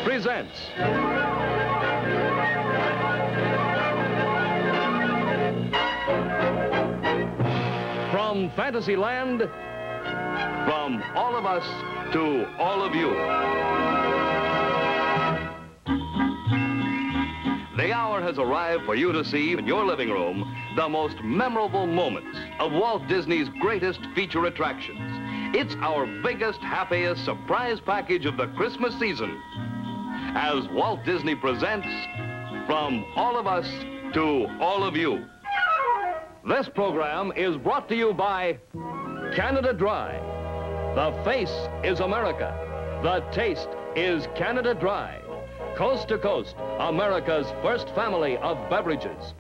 presents from Fantasyland, from all of us to all of you. The hour has arrived for you to see in your living room the most memorable moments of Walt Disney's greatest feature attractions. It's our biggest, happiest surprise package of the Christmas season as Walt Disney presents From All of Us to All of You. This program is brought to you by Canada Dry. The face is America. The taste is Canada Dry. Coast to coast, America's first family of beverages.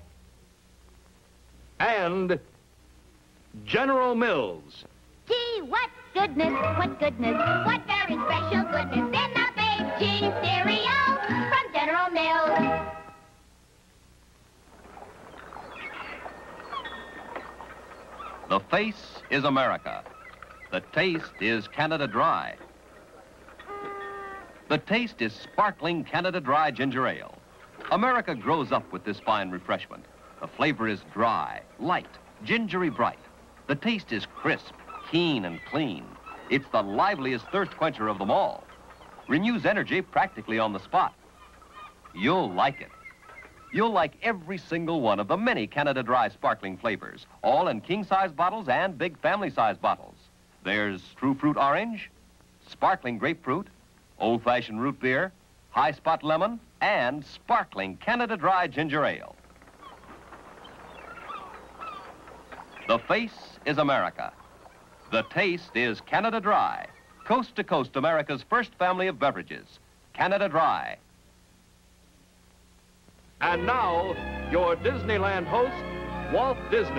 And General Mills. Gee, what goodness, what very special goodness in the big G cereal from General Mills. The face is America. The taste is Canada Dry. The taste is sparkling Canada Dry ginger ale. America grows up with this fine refreshment. The flavor is dry, light, gingery bright. The taste is crisp, keen, and clean. It's the liveliest thirst quencher of them all. Renews energy practically on the spot. You'll like it. You'll like every single one of the many Canada Dry sparkling flavors, all in king-size bottles and big family-size bottles. There's true fruit orange, sparkling grapefruit, old-fashioned root beer, high spot lemon, and sparkling Canada Dry ginger ale. The face is America. The taste is Canada Dry. Coast to coast, America's first family of beverages. Canada Dry. And now, your Disneyland host, Walt Disney.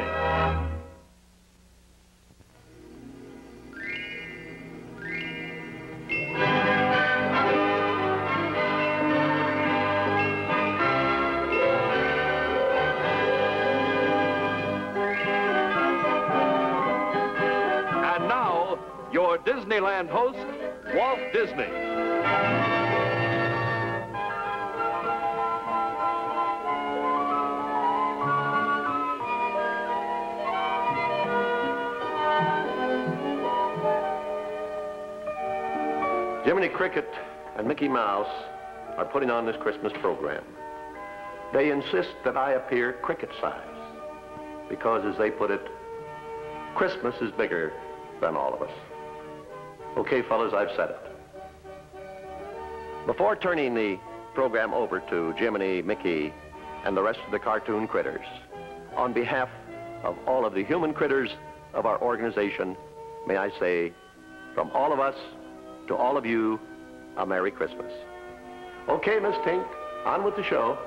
And now, your Disneyland host, Walt Disney. Jiminy Cricket and Mickey Mouse are putting on this Christmas program. They insist that I appear cricket size because, as they put it, Christmas is bigger than all of us. Okay, fellas, I've said it. Before turning the program over to Jiminy, Mickey, and the rest of the cartoon critters, on behalf of all of the human critters of our organization, may I say, from all of us to all of you, a Merry Christmas. Okay, Miss Tink, on with the show.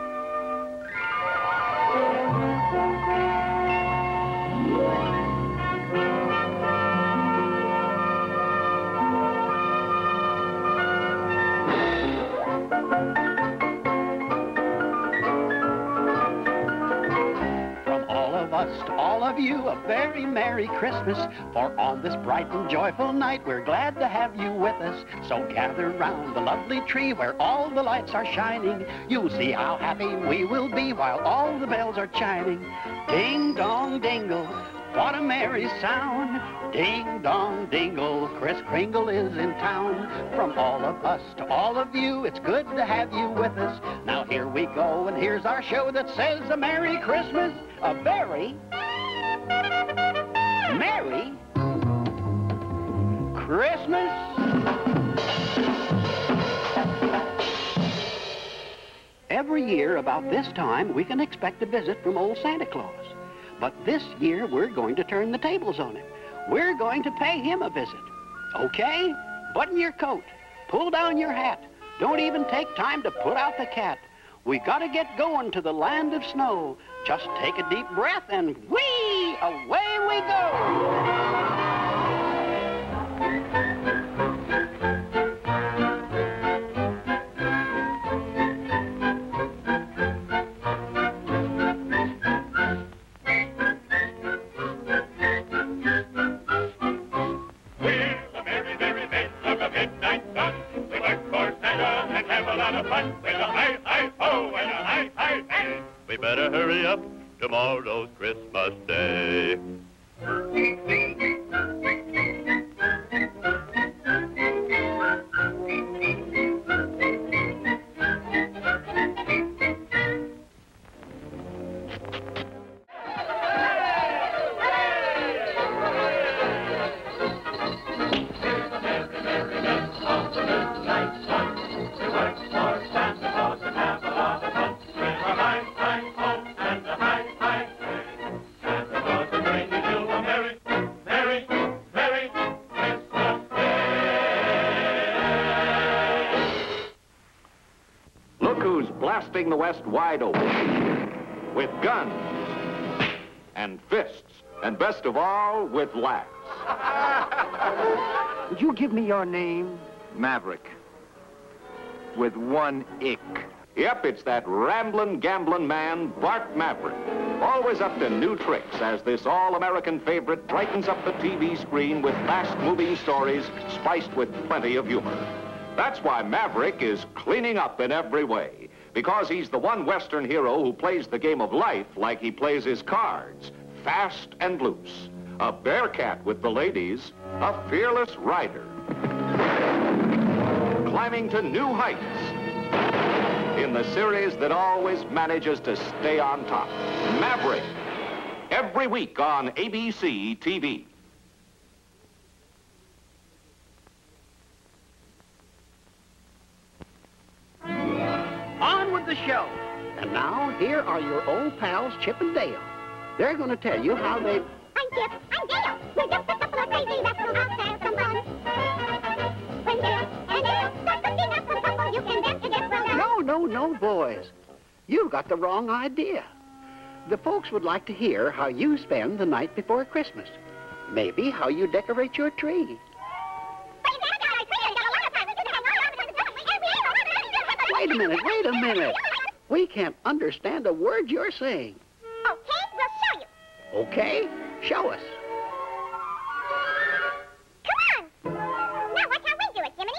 To all of you, a very Merry Christmas. For on this bright and joyful night, we're glad to have you with us. So gather round the lovely tree where all the lights are shining. You'll see how happy we will be while all the bells are chiming. Ding dong dingle, what a merry sound. Ding dong dingle, Kris Kringle is in town. From all of us to all of you, it's good to have you with us. Now here we go, and here's our show that says a Merry Christmas. A very Merry Christmas. Every year about this time, we can expect a visit from old Santa Claus. But this year, we're going to turn the tables on him. We're going to pay him a visit. Okay? Button your coat. Pull down your hat. Don't even take time to put out the cat. We gotta get going to the land of snow. Just take a deep breath and whee! Away we go! We're the merry, merry men of the midnight sun. We work for Santa and blasting the West wide open. With guns and fists, and best of all, with laughs. Would you give me your name? Maverick. With one ick. Yep, it's that ramblin', gamblin' man, Bart Maverick. Always up to new tricks as this all-American favorite brightens up the TV screen with fast-moving stories spiced with plenty of humor. That's why Maverick is cleaning up in every way, because he's the one Western hero who plays the game of life like he plays his cards, fast and loose. A bearcat with the ladies, a fearless rider. Climbing to new heights in the series that always manages to stay on top. Maverick, every week on ABC TV. On with the show. And now, here are your old pals, Chip and Dale. They're going to tell you how they... I'm Chip. I'm Dale. We're just a couple of crazy rascals out there some fun. When Dale and Dale start cooking up some trouble, you can bet to get well done. No, boys. You've got the wrong idea. The folks would like to hear how you spend the night before Christmas. Maybe how you decorate your tree. Wait a minute. We can't understand a word you're saying. Okay, we'll show you. Okay, show us. Come on. Now watch how we do it, Jiminy.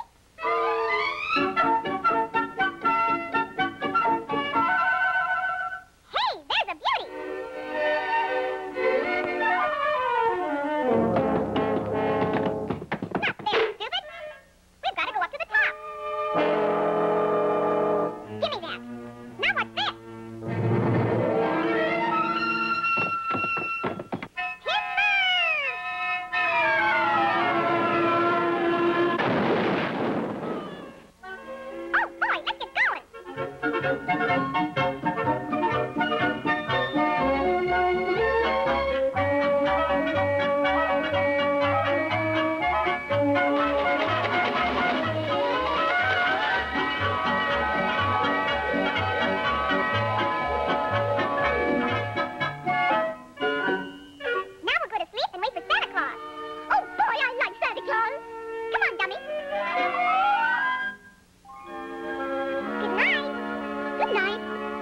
Hey, there's a beauty. Not there, stupid. We've got to go up to the top. Give me that. Now what's this? Oh, boy, let's get going. Now we'll go to sleep and wait for Santa Claus. Oh, boy, I like Santa Claus. Come on, dummy. Good night. Good night.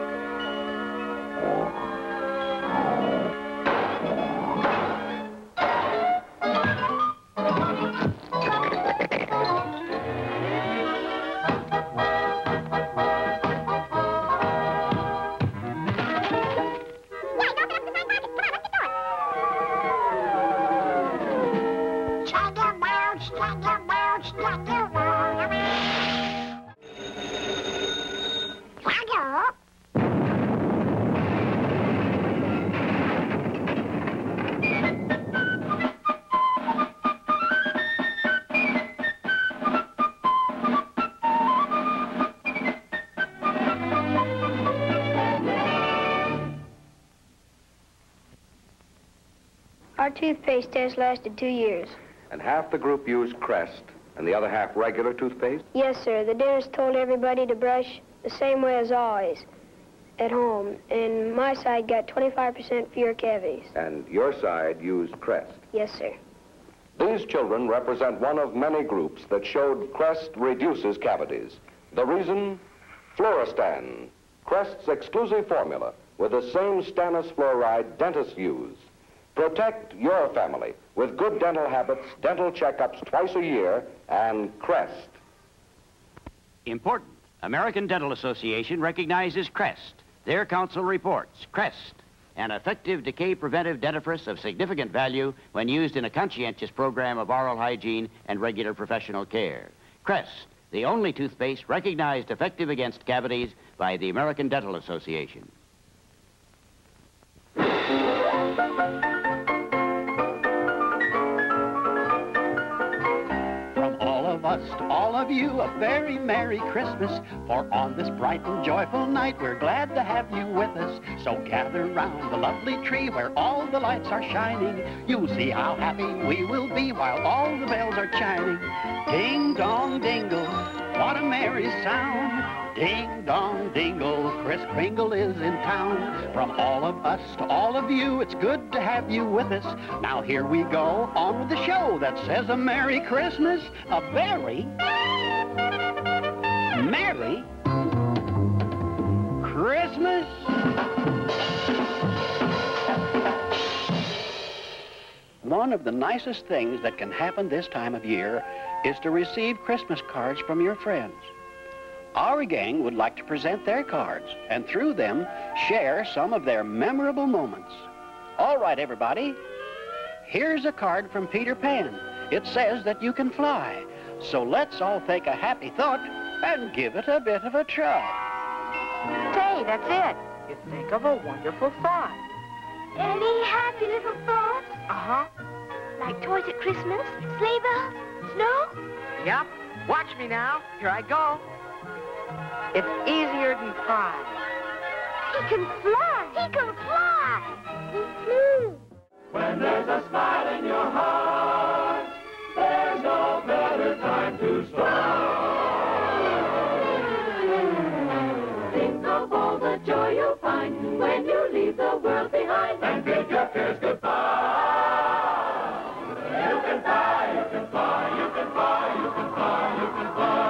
Yeah, open up the side pocket. Come on, let's get going. Our toothpaste test lasted 2 years. And half the group used Crest, and the other half regular toothpaste? Yes, sir. The dentist told everybody to brush the same way as always at home. And my side got 25% fewer cavities. And your side used Crest. Yes, sir. These children represent one of many groups that showed Crest reduces cavities. The reason? Fluorostan, Crest's exclusive formula with the same stannous fluoride dentists use. Protect your family with good dental habits, dental checkups twice a year, and Crest. Important. American Dental Association recognizes Crest. Their council reports Crest, an effective decay preventive dentifrice of significant value when used in a conscientious program of oral hygiene and regular professional care. Crest, the only toothpaste recognized effective against cavities by the American Dental Association. To all of you, a very Merry Christmas. For on this bright and joyful night, we're glad to have you with us. So gather round the lovely tree where all the lights are shining. You'll see how happy we will be while all the bells are chiming. Ding dong dingle, what a merry sound. Ding dong dingle, Kris Kringle is in town. From all of us to all of you, it's good to have you with us. Now here we go, on with the show that says a Merry Christmas, a very Merry Christmas. One of the nicest things that can happen this time of year is to receive Christmas cards from your friends. Our gang would like to present their cards and through them share some of their memorable moments. All right, everybody. Here's a card from Peter Pan. It says that you can fly. So let's all take a happy thought and give it a bit of a try. Say, that's it. You think of a wonderful thought. Any happy little thoughts? Uh-huh. Like toys at Christmas, sleigh bells, snow? Yep. Watch me now. Here I go. It's easier than fly. He can fly! He can fly! When there's a smile in your heart, there's no better time to start. Think of all the joy you'll find when you leave the world behind and bid your cares goodbye. You can fly, you can fly, you can fly, you can fly, you can fly.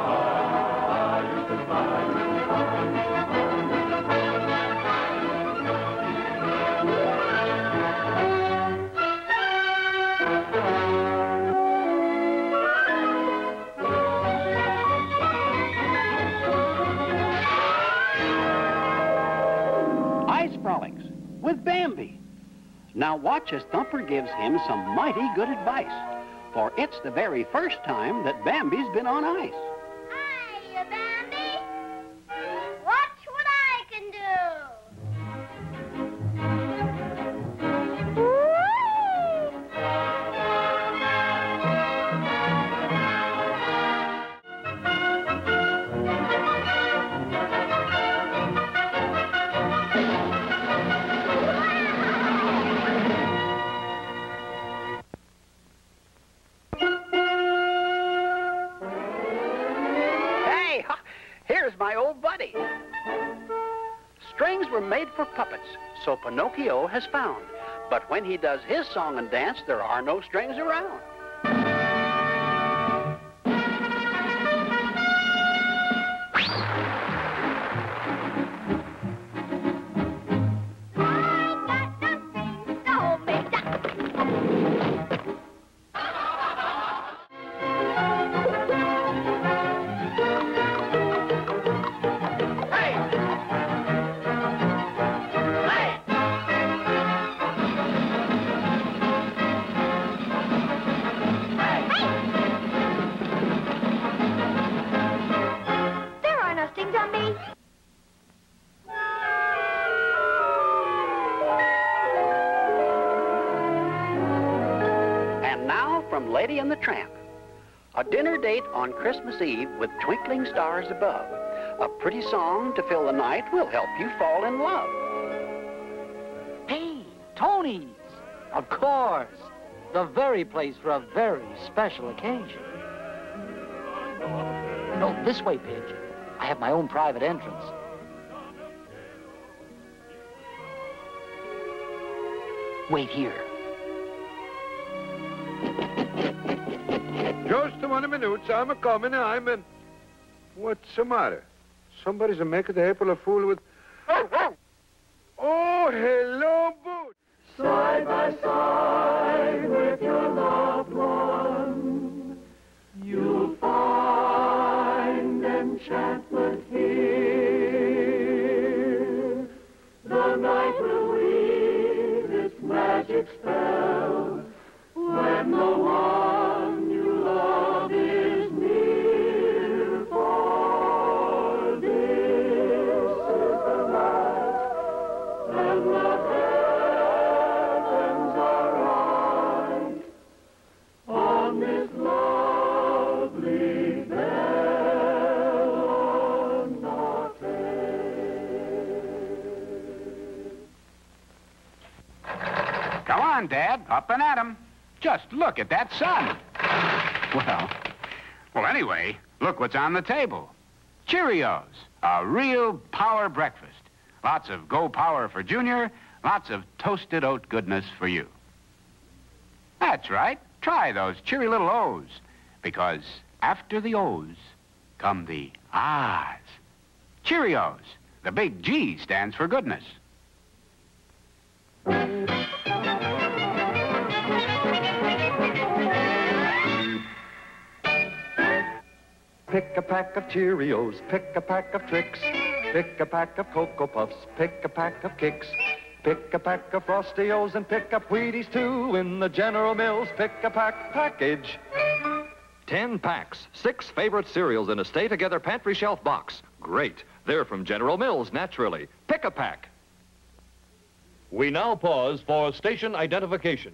Frolics with Bambi. Now watch as Thumper gives him some mighty good advice, for it's the very first time that Bambi's been on ice. Hiya, Bambi! Watch what I can do! Here's my old buddy. Strings were made for puppets, so Pinocchio has found. But when he does his song and dance, there are no strings around. Lady and the Tramp. A dinner date on Christmas Eve with twinkling stars above. A pretty song to fill the night will help you fall in love. Hey, Tony's! Of course. The very place for a very special occasion. No, this way, Pidge. I have my own private entrance. Wait here. Just 1 minute, I'm a-coming, What's the matter? Somebody's a-making the April a fool with... Oh, hello, Boot! Side by side with your loved one, you'll find enchantment here. The night will weave its magic spell when the one you love is near, for this is the night, and the heavens are right on this lovely belle notte. Come on, Dad, up and at 'em. Just look at that sun. Well, anyway, look what's on the table. Cheerios, a real power breakfast. Lots of Go Power for Junior, lots of toasted oat goodness for you. That's right. Try those cheery little O's, because after the O's come the A's. Cheerios. The big G stands for goodness. Pick a pack of Cheerios, pick a pack of Tricks, pick a pack of Cocoa Puffs, pick a pack of Kicks, pick a pack of Frosty-Os, and pick up Wheaties too in the General Mills pick-a-pack package. 10 packs, 6 favorite cereals in a stay-together pantry shelf box. Great. They're from General Mills, naturally. Pick a pack. We now pause for station identification.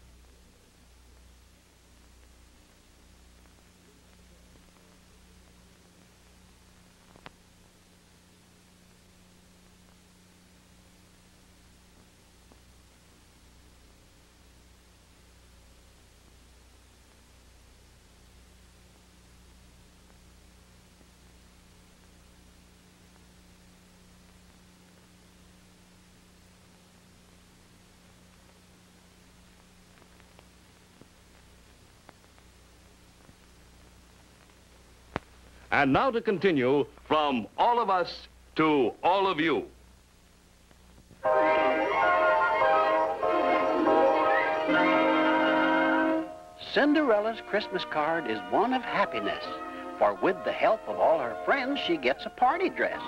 And now to continue, from all of us to all of you. Cinderella's Christmas card is one of happiness, for with the help of all her friends, she gets a party dress.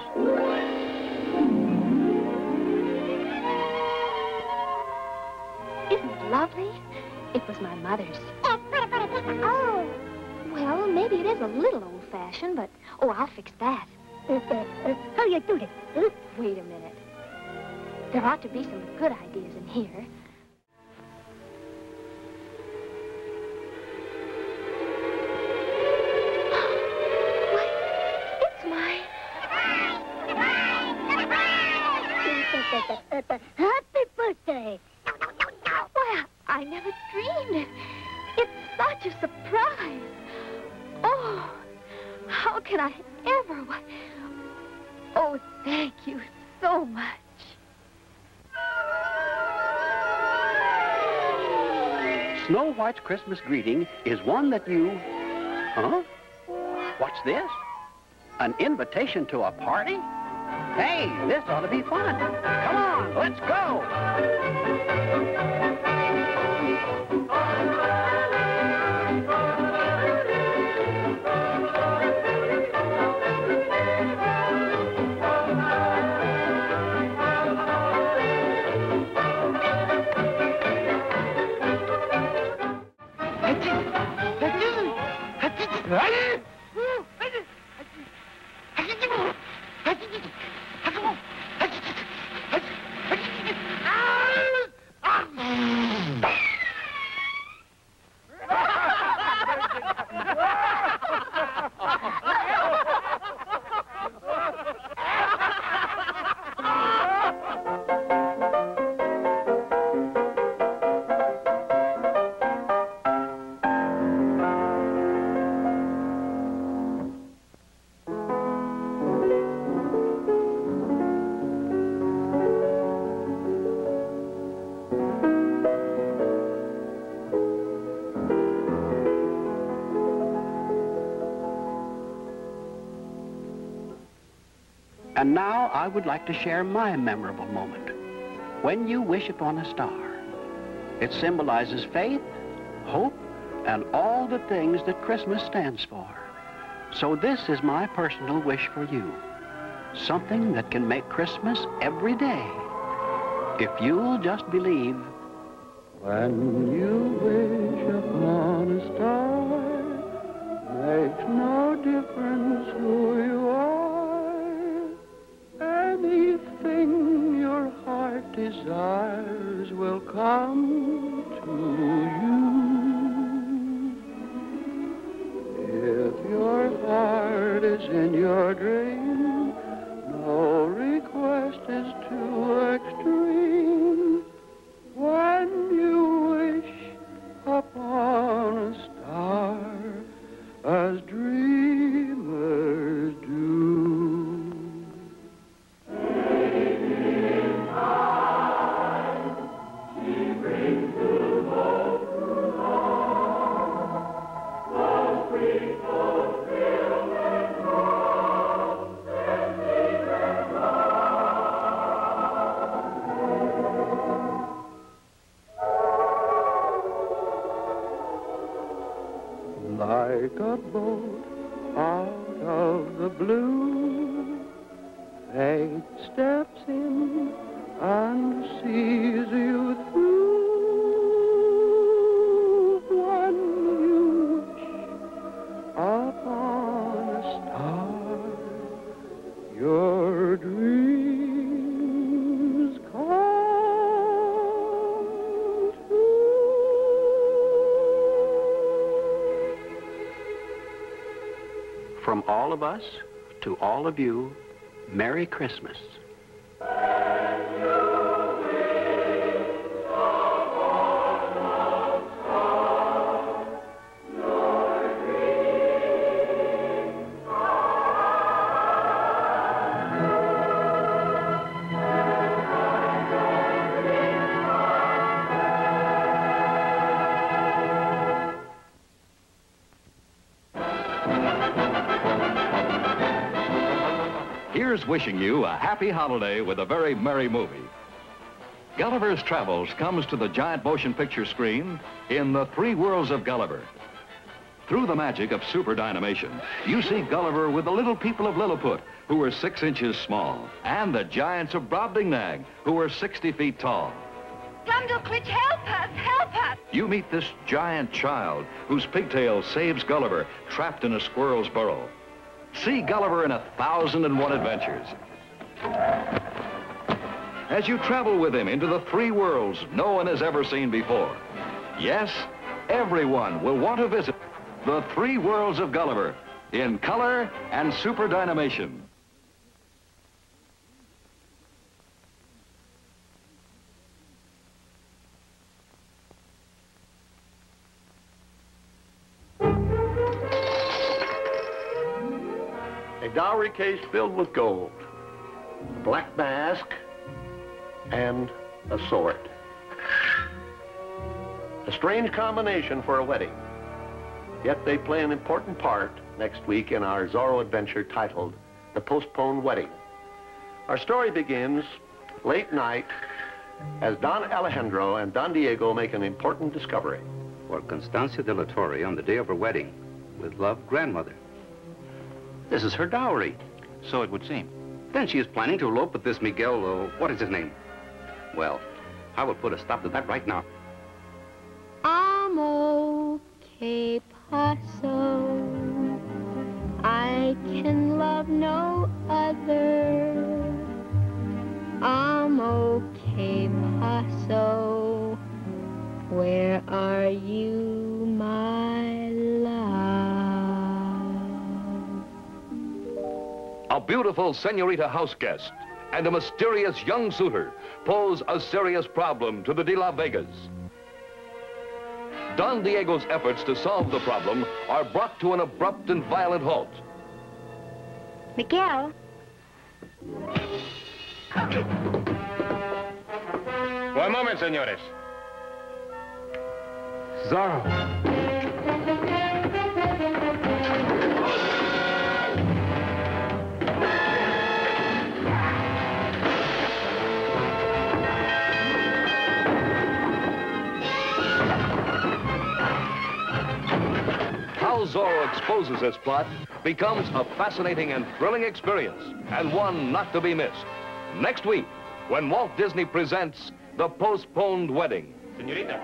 Isn't it lovely? It was my mother's. Oh. Well, maybe it is a little old-fashioned, but, oh, I'll fix that. How you do this? Wait a minute. There ought to be some good ideas in here. Why, it's my... Happy birthday! Why, I never dreamed it. It's such a surprise. Oh, how can I ever... Oh, thank you so much. Snow White's Christmas greeting is one that you... Huh? What's this? An invitation to a party? Hey, this ought to be fun. Come on, let's go. And now I would like to share my memorable moment. When you wish upon a star. It symbolizes faith, hope, and all the things that Christmas stands for. So this is my personal wish for you. Something that can make Christmas every day. If you'll just believe. When you wish upon a star, makes no difference who you are. Anything your heart desires will come to you. If your heart is in your dream, no request is too extreme. When you wish upon like a boat out of the blue. Fate steps in and sees you through. When you wish upon a star, your dreams come true. From all of us to all of you, Merry Christmas. Here's wishing you a happy holiday with a very merry movie. Gulliver's Travels comes to the giant motion picture screen in The Three Worlds of Gulliver. Through the magic of super dynamation, you see Gulliver with the little people of Lilliput, who are 6 inches small, and the giants of Brobdingnag, who are 60 feet tall. Glumdalclitch, help us, help us! You meet this giant child whose pigtail saves Gulliver trapped in a squirrel's burrow. See Gulliver in 1001 Adventures. As you travel with him into the 3 worlds no one has ever seen before. Yes, everyone will want to visit the 3 worlds of Gulliver in color and super dynamation. A dowry case filled with gold, a black mask, and a sword. A strange combination for a wedding. Yet they play an important part next week in our Zorro adventure titled The Postponed Wedding. Our story begins late night as Don Alejandro and Don Diego make an important discovery. For Constancia de la Torre on the day of her wedding, with love, grandmother. This is her dowry. So it would seem. Then she is planning to elope with this Miguel, what is his name? Well, I will put a stop to that right now. I'm okay, Paso. I can love no other. I'm okay, Paso. Where are you, my love? A beautiful senorita house guest and a mysterious young suitor pose a serious problem to the De La Vegas. Don Diego's efforts to solve the problem are brought to an abrupt and violent halt. Miguel? One moment, senores. Zorro. How Zorro exposes his plot becomes a fascinating and thrilling experience, and one not to be missed. Next week, when Walt Disney presents The Postponed Wedding. Senorita.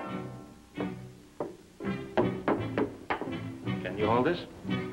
Can you hold this?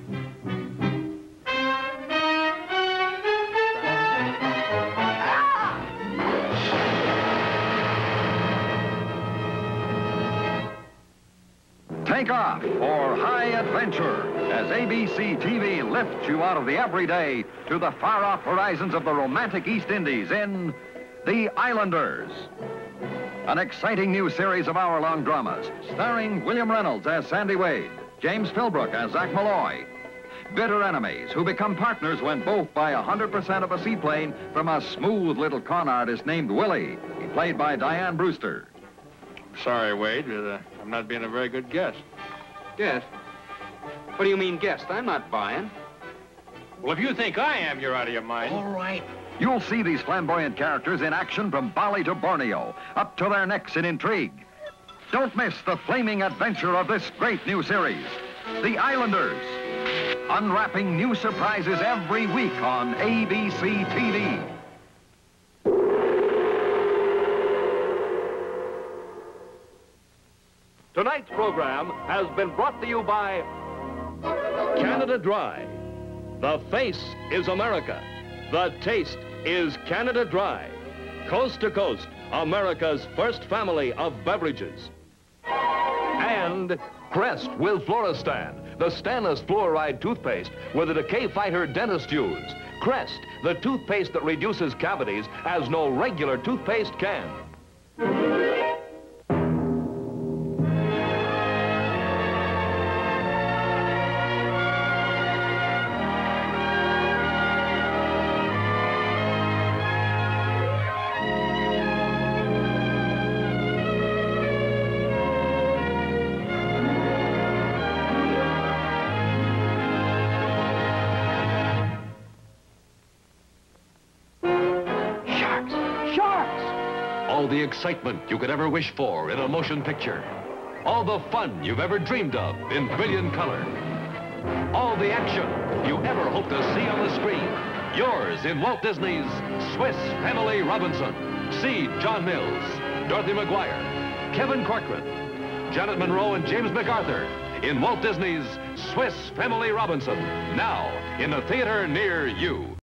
Take off for high adventure as ABC TV lifts you out of the everyday to the far-off horizons of the romantic East Indies in The Islanders. An exciting new series of hour-long dramas starring William Reynolds as Sandy Wade, James Philbrook as Zach Malloy. Bitter enemies who become partners when both buy 100% of a seaplane from a smooth little con artist named Willie, played by Diane Brewster. Sorry, Wade, I'm not being a very good guest. Guest? What do you mean, guest? I'm not buying. Well, if you think I am, you're out of your mind. All right. You'll see these flamboyant characters in action from Bali to Borneo, up to their necks in intrigue. Don't miss the flaming adventure of this great new series. The Islanders. Unwrapping new surprises every week on ABC TV. Tonight's program has been brought to you by Canada Dry. The face is America. The taste is Canada Dry. Coast to coast, America's first family of beverages. And Crest with Fluorostan, the stainless fluoride toothpaste with a decay fighter dentist use. Crest, the toothpaste that reduces cavities as no regular toothpaste can. All the excitement you could ever wish for in a motion picture. All the fun you've ever dreamed of in brilliant color. All the action you ever hope to see on the screen. Yours in Walt Disney's Swiss Family Robinson. See John Mills, Dorothy McGuire, Kevin Corcoran, Janet Monroe, and James MacArthur in Walt Disney's Swiss Family Robinson. Now in a theater near you.